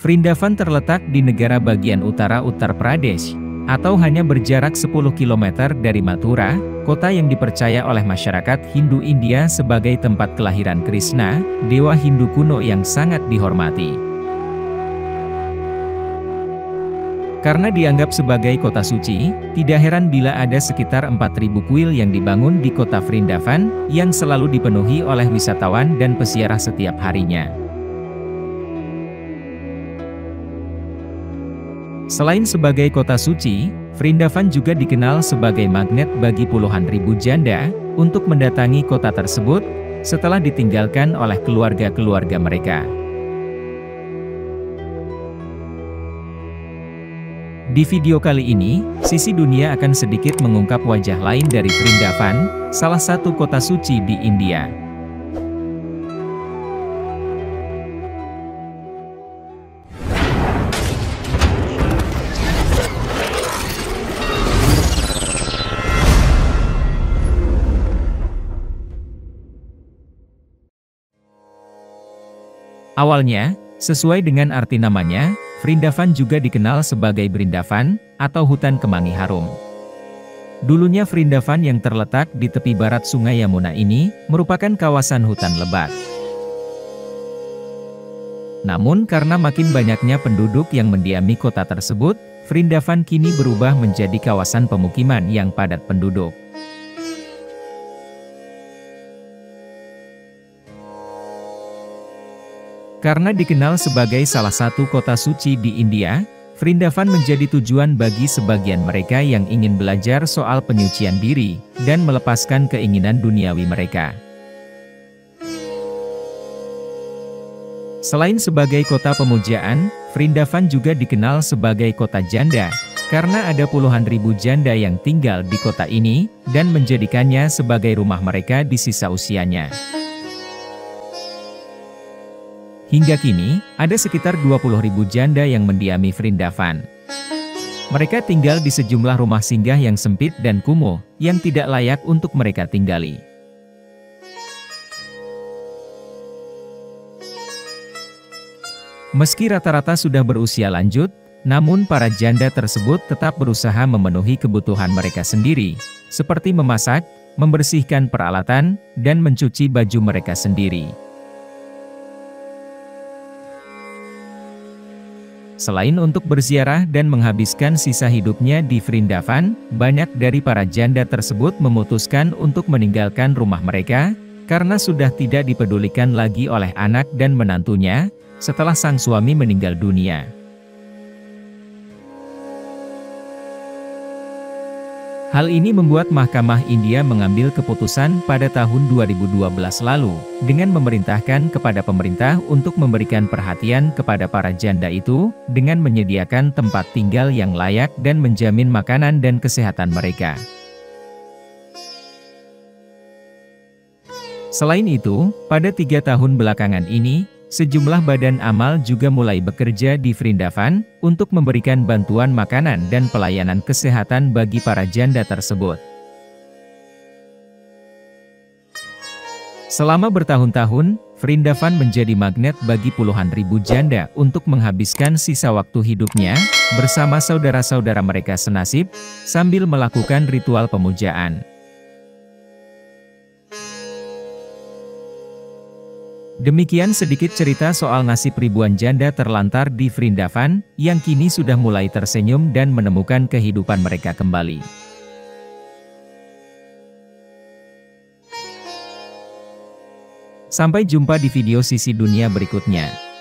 Vrindavan terletak di negara bagian utara Uttar Pradesh, atau hanya berjarak 10 km dari Mathura, kota yang dipercaya oleh masyarakat Hindu India sebagai tempat kelahiran Krishna, dewa Hindu kuno yang sangat dihormati. Karena dianggap sebagai kota suci, tidak heran bila ada sekitar 4.000 kuil yang dibangun di kota Vrindavan, yang selalu dipenuhi oleh wisatawan dan peziarah setiap harinya. Selain sebagai kota suci, Vrindavan juga dikenal sebagai magnet bagi puluhan ribu janda, untuk mendatangi kota tersebut, setelah ditinggalkan oleh keluarga-keluarga mereka. Di video kali ini, Sisi Dunia akan sedikit mengungkap wajah lain dari Vrindavan, salah satu kota suci di India. Awalnya, sesuai dengan arti namanya, Vrindavan juga dikenal sebagai Brindavan, atau hutan kemangi harum. Dulunya Vrindavan yang terletak di tepi barat Sungai Yamuna ini, merupakan kawasan hutan lebat. Namun karena makin banyaknya penduduk yang mendiami kota tersebut, Vrindavan kini berubah menjadi kawasan pemukiman yang padat penduduk. Karena dikenal sebagai salah satu kota suci di India, Vrindavan menjadi tujuan bagi sebagian mereka yang ingin belajar soal penyucian diri, dan melepaskan keinginan duniawi mereka. Selain sebagai kota pemujaan, Vrindavan juga dikenal sebagai kota janda, karena ada puluhan ribu janda yang tinggal di kota ini, dan menjadikannya sebagai rumah mereka di sisa usianya. Hingga kini, ada sekitar 20.000 janda yang mendiami Vrindavan. Mereka tinggal di sejumlah rumah singgah yang sempit dan kumuh, yang tidak layak untuk mereka tinggali. Meski rata-rata sudah berusia lanjut, namun para janda tersebut tetap berusaha memenuhi kebutuhan mereka sendiri, seperti memasak, membersihkan peralatan, dan mencuci baju mereka sendiri. Selain untuk berziarah dan menghabiskan sisa hidupnya di Vrindavan, banyak dari para janda tersebut memutuskan untuk meninggalkan rumah mereka, karena sudah tidak dipedulikan lagi oleh anak dan menantunya, setelah sang suami meninggal dunia. Hal ini membuat Mahkamah India mengambil keputusan pada tahun 2012 lalu, dengan memerintahkan kepada pemerintah untuk memberikan perhatian kepada para janda itu, dengan menyediakan tempat tinggal yang layak dan menjamin makanan dan kesehatan mereka. Selain itu, pada 3 tahun belakangan ini, sejumlah badan amal juga mulai bekerja di Vrindavan, untuk memberikan bantuan makanan dan pelayanan kesehatan bagi para janda tersebut. Selama bertahun-tahun, Vrindavan menjadi magnet bagi puluhan ribu janda untuk menghabiskan sisa waktu hidupnya, bersama saudara-saudara mereka senasib, sambil melakukan ritual pemujaan. Demikian sedikit cerita soal nasib ribuan janda terlantar di Vrindavan, yang kini sudah mulai tersenyum dan menemukan kehidupan mereka kembali. Sampai jumpa di video Sisi Dunia berikutnya.